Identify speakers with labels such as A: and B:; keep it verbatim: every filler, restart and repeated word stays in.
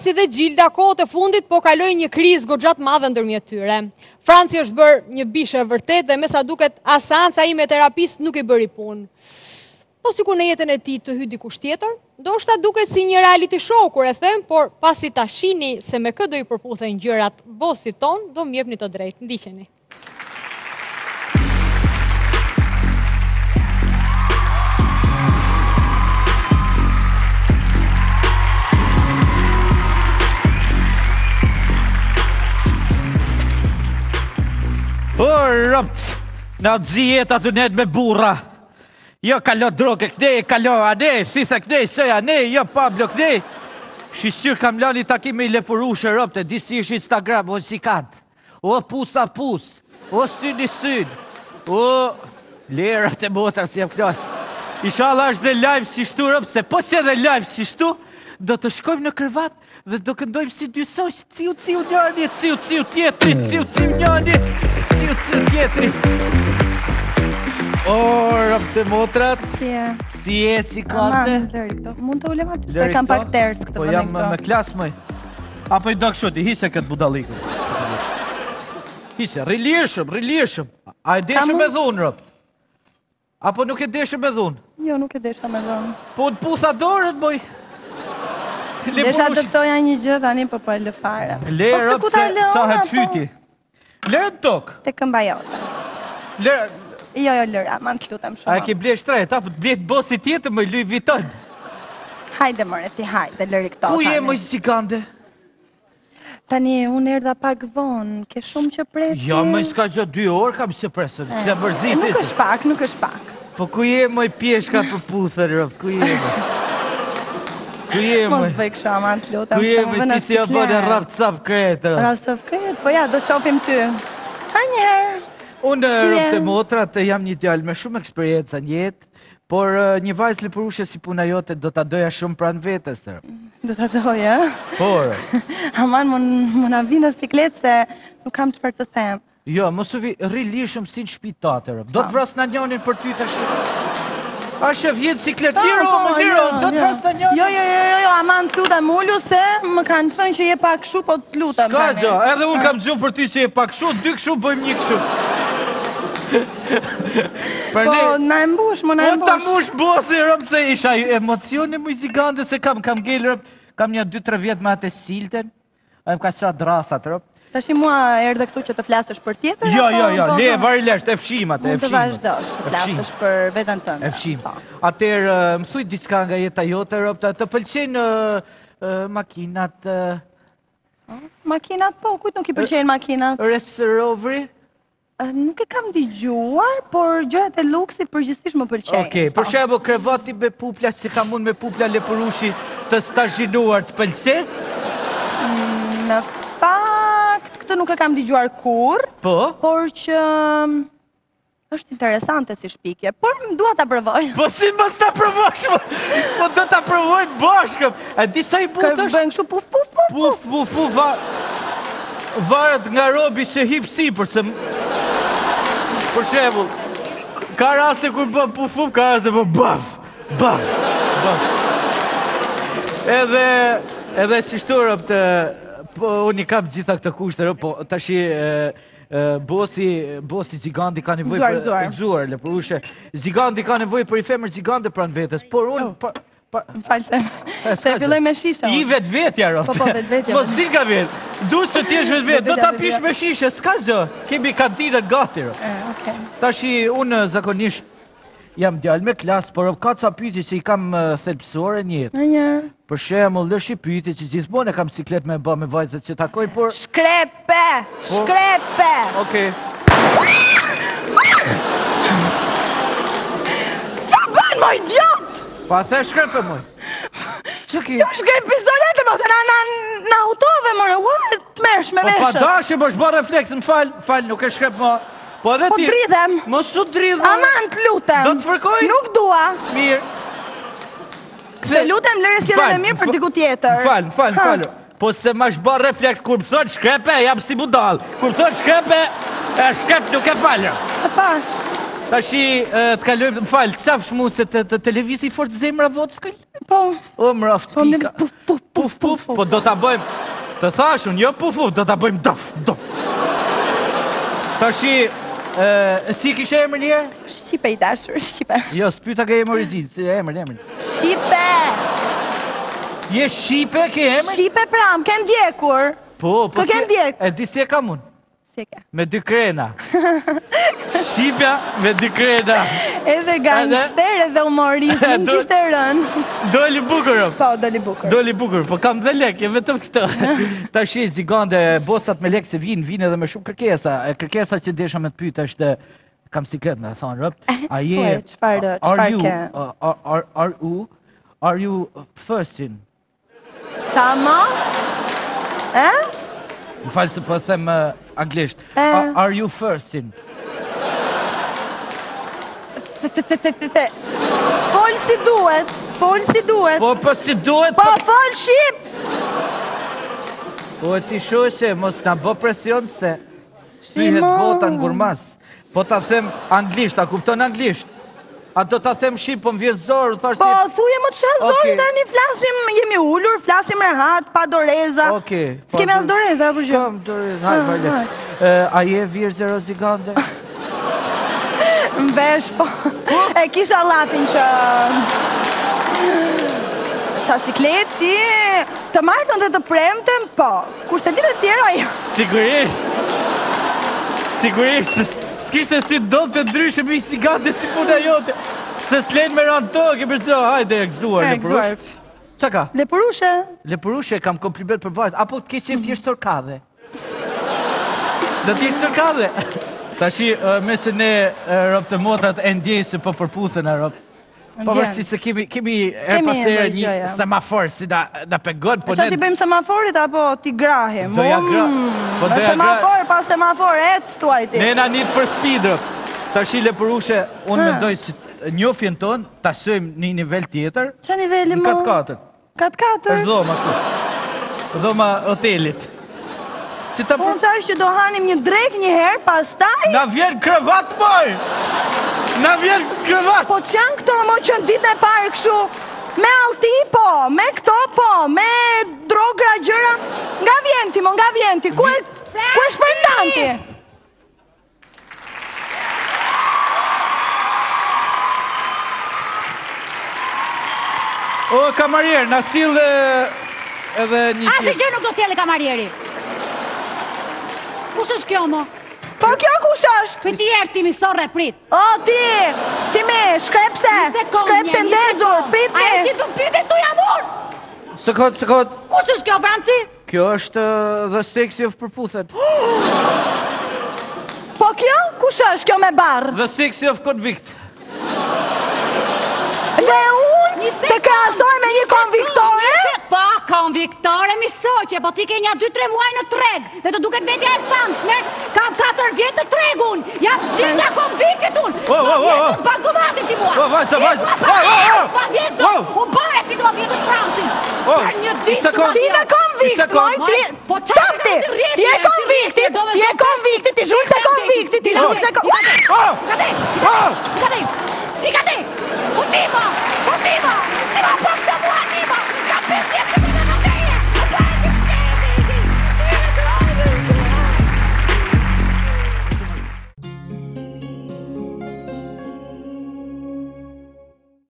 A: Franci dhe Gjilda kohët e fundit po kalojnë një krizë goxhat madhe ndërmjet tyre. Franci është bërë një bishë e vërtet dhe me sa duket as seanca ime terapist nuk i bëri punë. Po sikur në jetën e tij të hy dikush tjetër, ndoshta duket si një reality show kur e them, por pasi ta shihni se me kë do i përputhen gjërat bosit ton, do më jepni të drejtë. Ndiqeni.
B: O, rëpt, në dzijeta të net me burra. Jo, kalo droge kënej, kalo ane, thitha kënej, sëja ne, jo, Pablo kënej. Shishyr kam lani takime i lepurushe, rëpt, e disi ish Instagram, o si katë. O, pusa pus, o, syni syn. O, lerët e motra si jem klasë. Inshallah është dhe live si shtu, rëpt, se po si edhe live si shtu, do të shkojmë në kërvat dhe do këndojmë si dy soq, ciu, ciu njani, ciu, ciu tjetri, ciu, ciu njani. Ciu, ciu tjetri. O, rëmë të motrat.
C: Si e?
B: Si e, si kate?
C: Mund të ulem aty, se kam pak tërës këtë
B: po
C: vëndin
B: jam me klasë mëj. Apo i do kështu, i hise këtë budalikën. Hise, rilirëshëm, rilirëshëm. A e deshëm me dhunë, rëmë? Apo nuk e deshëm me dhunë?
C: Jo, nuk e deshëm me dhunë.
B: Po të pusa dorët, mëj.
C: Desha të thoja një gjë tani, po po e lë fare.
B: Le, rëmë, se sa het fyti. Lërë në tokë?
C: Të këmba jote.
B: Lërë...
C: Jo, jo, lëra, ma në të lutem shumë.
B: A e ke ble shtrejt, apo të bletë bosi tjetë më Louis Vuitton?
C: Hajde, more, ti hajde, lëri këto.
B: Ku je më zigande?
C: Tani, unë erda pak vonë, ke shumë që preti.
B: Ja, më s'ka gjë dy orë kam se presën, se mërzit.
C: Nuk është pak, nuk është pak.
B: Po ku je më i pjeshka për puthër, rëft, ku je më? Ku je më?
C: Mos bëj kështu, ama të lutem.
B: Ku je më, ti si o bëne rap cap kretë, rëft?
C: Rap cap kretë, po ja, do të shofim ty. Ha njëherë.
B: Unë, rëft e motrat, jam një djallë me shumë eksperjenca në jetë, por një vajzë lëpërushe si puna jote do t'a doja shumë pranë vetës, rëft.
C: Do t'a doja?
B: Por.
C: Aman, më na vi në sikletë se nuk kam çfarë të them.
B: Jo, mos u vi, rri lishëm si në shpitate, rëft. Do të vras në njonin për ty të shumë. A shë vjetë siklet, liro, më liro, do të vras në njonin.
C: Jo, jo, jo, jo, aman të lutem ullu se më kanë thënë që je pak shu, po të lutem.
B: Ska gjo, edhe unë kam gjumë për ty që je pak shu, dy këshu bëjmë një këshu.
C: Po, na e mbush, më na e mbush.
B: Po, ta mbush bosi, rëmë, se isha emocione muzikante, se kam, kam gellë, rëmë, kam një dy tre vjetë me atë silten, a më ka qa drasat, rëmë.
C: Ta shi mua erdhe këtu që të flasësh për tjetër?
B: Jo, jo, jo, le, varilesht, e fshimat, e fshimat.
C: Mund të vazhdosh, të flasësh për vetën tënde.
B: E fshim. Atëherë, mësuj diçka nga jeta jote, rëmë, të pëlqenë makinat...
C: Makinat, po, kujt nuk i pëlqenë makinat?
B: Range Roveri?
C: Nuk e kam digjuar, por gjërat e luksit përgjithsisht më pëlqejnë.
B: Okej, për shembull krevati me pupla, si kam unë me pupla lepurushi të stazhinuar të pëlqen?
C: Në fakt, këtë nuk e kam digjuar kur,
B: po?
C: Por që është interesante si shpikje, por më dua ta provoj.
B: Po si mos ta provosh? Po do ta provoj bashkë. A di sa i butë është?
C: Bëjmë kështu puf puf puf.
B: Puf puf puf. Varet nga robi që hip sipër, se për shembull, ka raste kur bën puf puf, ka raste po baf, baf, baf. Edhe edhe si shturëm të po unë i kam gjitha këtë kushte, po tash bosi bosi Giganti ka nevojë për gëzuar, leprushe. Giganti ka nevojë për i femër gigante pranë vetes, por unë
C: Më falë se, se filloj me shisha.
B: I vetë vetja, rëftë.
C: Po, po, vetë vetja.
B: Mos din ka vetë. Du se t'jesh vetë vetë, do t'a pish me shishe, s'ka zë. Kemi kantinët gati, rëftë. Tashi, unë zakonisht jam djallë me klasë, por ka ca pyti që i kam thelpsore njetë. Për shemull, lësh i pyti që gjithmonë e kam siklet me bë me vajzët që takoj, por...
C: Shkrepe! Shkrepe!
B: Okej.
C: Qa bën, moj gjatë?
B: Pa the shkrepe, moj. Që ki?
C: Jo, shkrep pistolete, mo, se na autove, more, ua, të mersh me meshët.
B: Po pa dashe, mo, shba refleks, më falë, falë, nuk e shkrep, mo. Po edhe ti...
C: Po dridhem.
B: Mos su dridhem.
C: Aman, të lutem.
B: Do të fërkoj?
C: Nuk dua.
B: Mirë.
C: Të lutem, lërë sjellën e mirë për diku tjetër.
B: Falë, falë, falë. Po se ma shba refleks, kur më thot shkrepe, jam si budal. Kur më thot shkrepe, shkrep nuk e falë.
C: E pash.
B: Ta shi, të kalojmë, më falë, të safsh mu se të televizi fort zemra votë s'këllë.
C: Po.
B: O, mraft
C: Po, me
B: pika.
C: puf, puf,
B: Puf, puf, po do t'a bëjmë, të thashun, jo puf, puf, do t'a bëjmë dof, dof. Tashi, e, si kishe emër njerë?
C: Shqipe i dashur, Shqipe.
B: Jo, s'pyta ke emër origjinë, si emër, emër.
C: Shqipe!
B: Je Shqipe, ke emër?
C: Shqipe pram, ke ndjekur.
B: Po, po
C: Po ke ndjek.
B: E di si e kam unë?
C: Si e ke?
B: Me dy krena. Shqipja me dy krena.
C: Edhe gangster edhe humorist, nuk
B: Do-
C: kishte rënë.
B: Doli bukur, o.
C: Po, doli bukur.
B: Doli bukur, po kam dhe lek, e vetëm këtë. Ta shi, zigande, bosat me lek se vinë, vinë edhe me shumë kërkesa. E kërkesa që desha me të pyta është, kam siklet me thonë, rëp. A je...
C: Po, çfarë,
B: are
C: çfarë
B: you,
C: ke?
B: uh, Are, are, are you, are you first-in?
C: Çama? E?
B: Më falë se po them uh, anglisht.
C: E.
B: Are, are you first-in?
C: Fol si duhet, fol si duhet.
B: Po, po si duhet...
C: Po, fol shqip!
B: Po, ti shoshe, mos na bë presion se... Syhet
C: Shimo.
B: bota në gurmas. Po ta them anglisht, a kupton anglisht? A do ta them shqip, po më vjen zorë, thash
C: Po,
B: si...
C: thuje më të shazori
B: Okej.
C: tani, flasim, jemi ullur, flasim rehat, pa doreza.
B: Okej. po
C: S'kemi as
B: do-
C: doreza, apo gjë?
B: Kam doreza, hajde, vajle.
C: hajde.
B: E, A je virgje rozigande?
C: Mbesh, po. E kisha llafin që... Sa sikleti, të martën dhe të premten, po. Kurse ditë të tjera, jo.
B: Sigurisht. Sigurisht. S'kishte si do të ndryshe me i sigande si puna jote. Se s'len me ranë tokë, për zdo, hajde, e gëzuar,
C: E,
B: lepurush.
C: gëzuar.
B: Qa ka?
C: Lepurushe.
B: Lepurushe, kam kompliment për vajt. Apo të kesh qef t'jesh sorkadhe? Do t'jesh sorkadhe? Ta shi, me që ne e, rob të motrat e ndjej se po përputhen e rob. Po vërsi se kemi, kemi e
C: Kemi
B: pasere
C: edhe
B: një
C: gjëja.
B: semafor, si na, na pegon, po
C: Po që
B: ne...
C: ti bëjmë semaforit, apo ti grahim?
B: Do ja gra-
C: Mm,
B: po do
C: me
B: ja gra-
C: semafor, pas semafor, ec, tuaj ti.
B: Ne na një për speedrë. Ta shi lepurushe, unë
C: Ha.
B: mendoj si njofjen ton, ta shojmë një nivel tjetër,
C: Qa niveli
B: në
C: më?
B: katë katër.
C: Katë katër?
B: është dhoma këtu. Dhoma hotelit. Si ta
C: Unë thash që do hanim një drek një herë, pastaj...
B: Na vjen krevat, moj! Na vjen krevat!
C: Po që janë këto mo që në ditë e parë këshu? Me alti po, me këto po, me drogra gjëra. Nga vjenti mo, nga vjenti. Ku e, ku e shpërndanti?
B: O, kamarier, na sill e, edhe një
D: Asë
B: tjetër.
D: gjë nuk do sjellë kamarieri. Kush është kjo, mo?
C: Po kjo kush është?
D: Për ti erë ti mi sorre, prit.
C: O, ti, ti mi, shkrepse,
D: Një sekond,
C: shkrepse
D: një, një
C: ndezur,
D: sekond.
C: prit
D: Ajo
C: mi.
D: që të pyte tu jam unë.
B: Sekond, sekond.
D: Kush është kjo, Franci?
B: Kjo është uh, the sexy of përputhet.
C: Po kjo, kush është kjo me barë?
B: The sexy of convict.
C: Dhe unë të krasoj me një konviktore?
D: Po, konviktore mi shoqe, po ti ke një dy tre muaj në treg, dhe të duket vetja e famshme, kam katër vjetë të tregun, jam gjithja konviktit unë.
B: O, o, o, o.
D: Bankomatit ti mua.
B: O, vajza,
D: Ti
B: vajza.
D: mua
B: O, o, o.
D: pa vjetë,
B: O.
D: u bare ti do vjetë Francin.
B: O,
D: Për një
B: një
D: ditë
B: sekond.
C: Ti në konvikt,
B: sekond.
C: moj, ti...
D: Po, qa
C: Stop ti,
D: ti rriti,
C: ti e
D: si
C: konviktit,
D: rriti, do me
C: ti e
D: zonë
C: konviktit, ti zhurë se konviktit, ti zhurë se konviktit.
B: O!
D: Ikate,
B: O!
D: ikate, ikate, ikate, u tipo!